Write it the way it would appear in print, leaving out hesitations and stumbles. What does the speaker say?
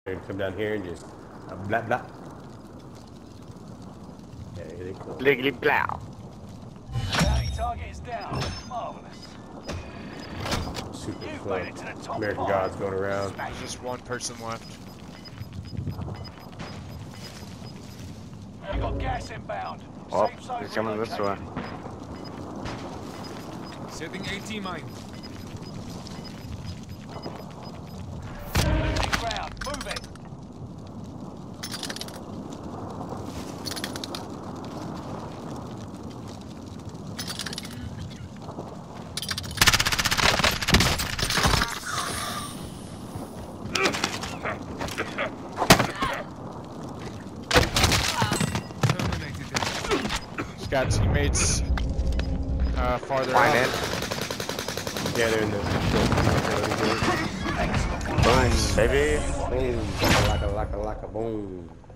Come down here and just blah blah. Yeah, here they come. Bliggly blow. Bounty target is down. Marvelous. Super You've slow. made it to the top American 5. Gods going around. Smash. There's just one person left. You got gas inbound. Oh, Safe zone he's coming this way. relocated. Setting AT mine. Losing ground. Move it. Terminated it. He's got teammates farther Fine out. in. Yeah, they're in the Boom, baby. boom. Like a boom.